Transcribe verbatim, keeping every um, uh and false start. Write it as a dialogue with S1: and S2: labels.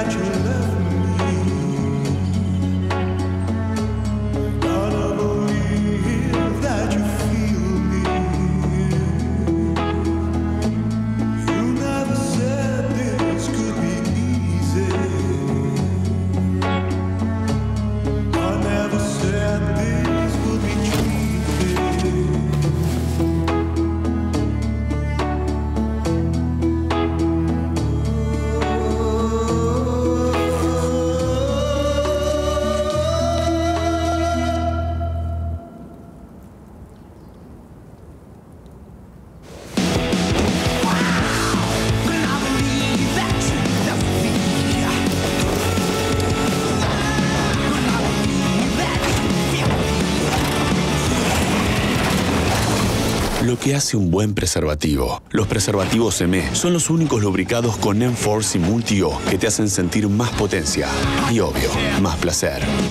S1: Lo que hace un buen preservativo. Los preservativos M E son los únicos lubricados con M-Force y Multi-O que te hacen sentir más potencia y, obvio, más placer.